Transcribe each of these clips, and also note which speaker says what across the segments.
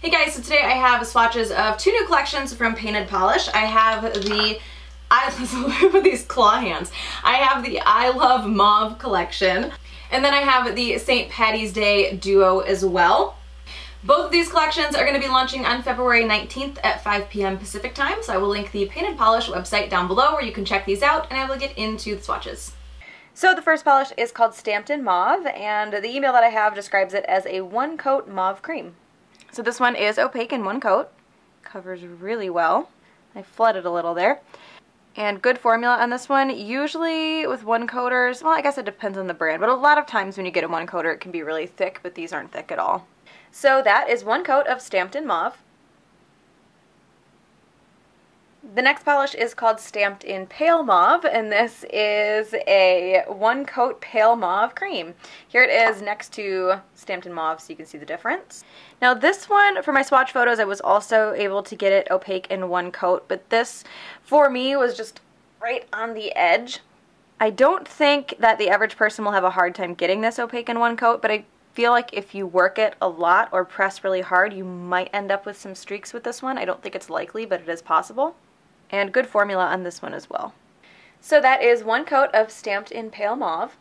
Speaker 1: Hey guys, so today I have swatches of two new collections from Painted Polish. I have the, with these claw hands, I have the I Love Mauve collection, and then I have the St. Paddy's Day duo as well. Both of these collections are going to be launching on February 19th at 5 p.m. Pacific time, so I will link the Painted Polish website down below where you can check these out, and I will get into the swatches. So the first polish is called Stamped in Mauve, and the email that I have describes it as a one-coat mauve cream. So this one is opaque in one coat, covers really well. I flooded a little there. And good formula on this one. Usually with one coaters, well, I guess it depends on the brand, but a lot of times when you get a one coater it can be really thick, but these aren't thick at all. So that is one coat of Stamped in Mauve. The next polish is called Stamped in Pale Mauve, and this is a one-coat pale mauve cream. Here it is next to Stamped in Mauve so you can see the difference. Now this one, for my swatch photos, I was also able to get it opaque in one coat, but this, for me, was just right on the edge. I don't think that the average person will have a hard time getting this opaque in one coat, but I feel like if you work it a lot or press really hard, you might end up with some streaks with this one. I don't think it's likely, but it is possible. And good formula on this one as well. So that is one coat of Stamped in Pale Mauve.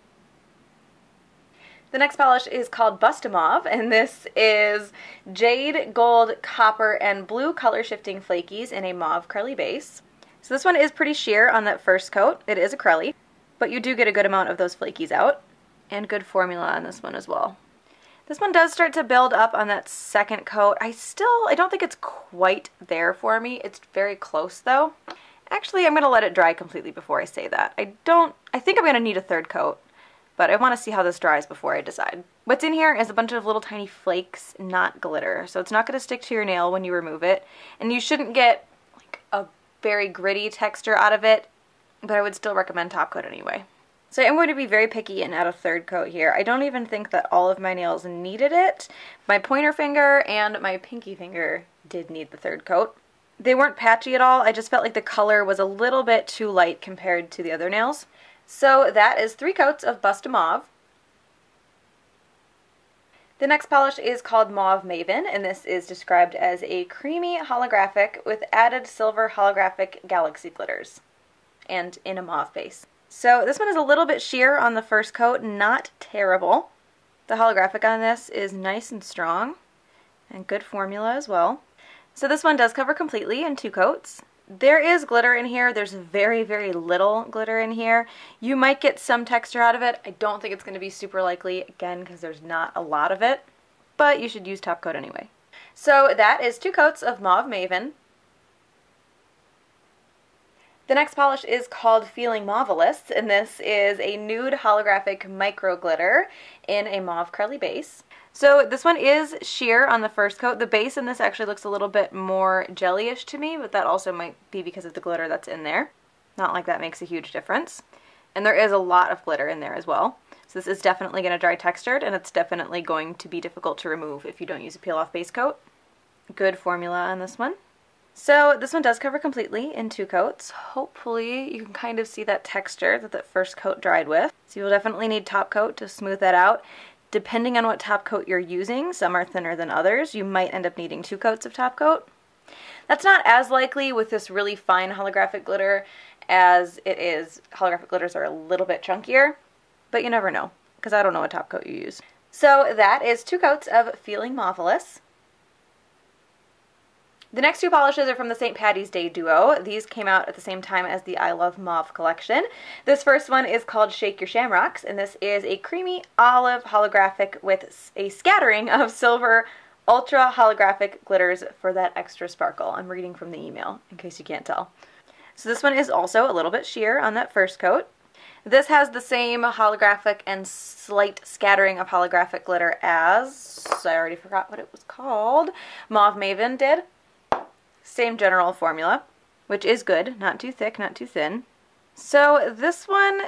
Speaker 1: The next polish is called Bust a Mauve, and this is jade, gold, copper, and blue color shifting flakies in a mauve curly base. So this one is pretty sheer on that first coat. It is acrylic, but you do get a good amount of those flakies out. And good formula on this one as well. This one does start to build up on that second coat. I don't think it's quite there for me. It's very close though. Actually, I'm going to let it dry completely before I say that. I think I'm going to need a third coat, but I want to see how this dries before I decide. What's in here is a bunch of little tiny flakes, not glitter. So it's not going to stick to your nail when you remove it. And you shouldn't get like a very gritty texture out of it, but I would still recommend top coat anyway. So I'm going to be very picky and add a third coat here. I don't even think that all of my nails needed it. My pointer finger and my pinky finger did need the third coat. They weren't patchy at all. I just felt like the color was a little bit too light compared to the other nails. So that is 3 coats of Bust a Mauve. The next polish is called Mauve Maven, and this is described as a creamy holographic with added silver holographic galaxy glitters and in a mauve base. So this one is a little bit sheer on the first coat, not terrible. The holographic on this is nice and strong and good formula as well. So this one does cover completely in 2 coats. There is glitter in here. There's very, very little glitter in here. You might get some texture out of it. I don't think it's going to be super likely, again, because there's not a lot of it, but you should use top coat anyway. So that is 2 coats of Mauve Maven. The next polish is called Feelin Mauvelous, and this is a nude holographic micro glitter in a mauve curly base. So this one is sheer on the first coat. The base in this actually looks a little bit more jellyish to me, but that also might be because of the glitter that's in there. Not like that makes a huge difference. And there is a lot of glitter in there as well. So this is definitely going to dry textured, and it's definitely going to be difficult to remove if you don't use a peel-off base coat. Good formula on this one. So this one does cover completely in 2 coats. Hopefully you can kind of see that texture that first coat dried with. So you'll definitely need top coat to smooth that out. Depending on what top coat you're using, some are thinner than others. You might end up needing 2 coats of top coat. That's not as likely with this really fine holographic glitter as it is. Holographic glitters are a little bit chunkier, but you never know because I don't know what top coat you use. So that is 2 coats of Feelin Mauvelous. The next 2 polishes are from the St. Paddy's Day duo. These came out at the same time as the I Love Mauve collection. This first one is called Shake Your Shamrocks, and this is a creamy olive holographic with a scattering of silver ultra holographic glitters for that extra sparkle. I'm reading from the email in case you can't tell. So this one is also a little bit sheer on that first coat. This has the same holographic and slight scattering of holographic glitter as, I already forgot what it was called, Mauve Maven did. Same general formula, which is good, not too thick, not too thin. So this one,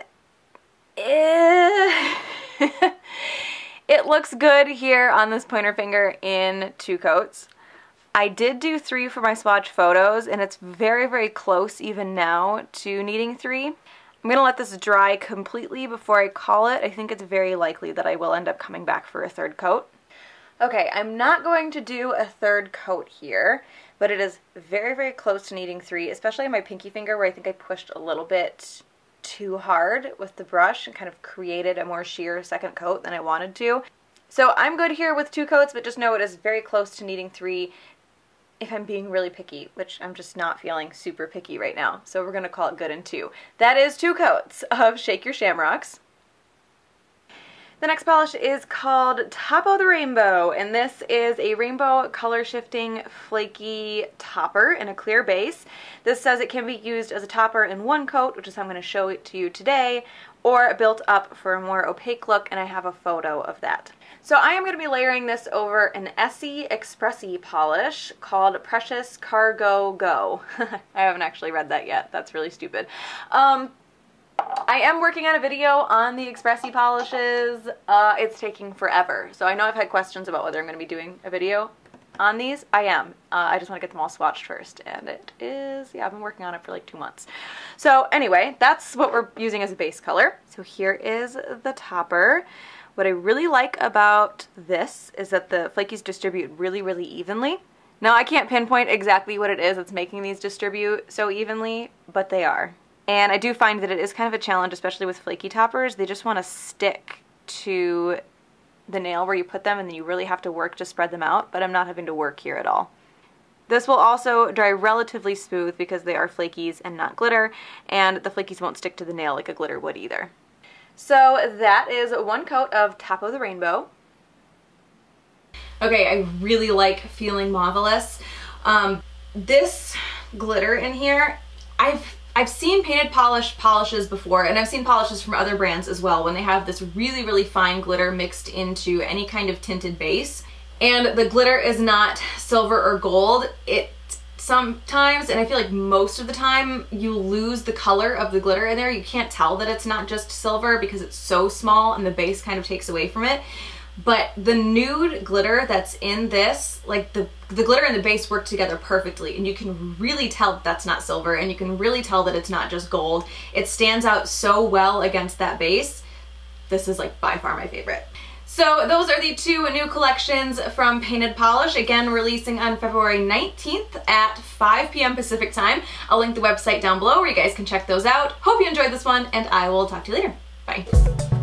Speaker 1: it looks good here on this pointer finger in 2 coats. I did do 3 for my swatch photos, and it's very, very close even now to needing 3. I'm going to let this dry completely before I call it. I think it's very likely that I will end up coming back for a 3rd coat. Okay, I'm not going to do a third coat here, but it is very, very close to needing 3, especially on my pinky finger where I think I pushed a little bit too hard with the brush and kind of created a more sheer second coat than I wanted to. So I'm good here with 2 coats, but just know it is very close to needing 3 if I'm being really picky, which I'm just not feeling super picky right now. So we're gonna call it good in 2. That is 2 coats of Shake Your Shamrocks. The next polish is called Top of the Rainbow, and this is a rainbow color shifting flaky topper in a clear base. This says it can be used as a topper in 1 coat, which is how I'm going to show it to you today, or built up for a more opaque look, and I have a photo of that. So I am going to be layering this over an Essie Expressi polish called Precious Cargo Go. I haven't actually read that yet. That's really stupid. I am working on a video on the Expressi polishes. It's taking forever. So I know I've had questions about whether I'm going to be doing a video on these. I am. I just want to get them all swatched first. And it is, yeah, I've been working on it for like 2 months. So anyway, that's what we're using as a base color. So here is the topper. What I really like about this is that the flakies distribute really, really evenly. Now I can't pinpoint exactly what it is that's making these distribute so evenly, but they are. And I do find that it is kind of a challenge, especially with flaky toppers. They just want to stick to the nail where you put them, and then you really have to work to spread them out, but I'm not having to work here at all. This will also dry relatively smooth because they are flakies and not glitter, and the flakies won't stick to the nail like a glitter would either. So that is 1 coat of Top of the Rainbow. Okay, I really like Feelin Mauvelous. This glitter in here, I've seen painted polishes before, and I've seen polishes from other brands as well when they have this really, really fine glitter mixed into any kind of tinted base. And the glitter is not silver or gold. It sometimes, and I feel like most of the time, you lose the color of the glitter in there. You can't tell that it's not just silver because it's so small and the base kind of takes away from it. But the nude glitter that's in this, like the glitter and the base work together perfectly, and you can really tell that that's not silver, and you can really tell that it's not just gold. It stands out so well against that base. This is like by far my favorite. So those are the 2 new collections from Painted Polish, again releasing on February 19th at 5 p.m. Pacific time. I'll link the website down below where you guys can check those out. Hope you enjoyed this one, and I will talk to you later. Bye.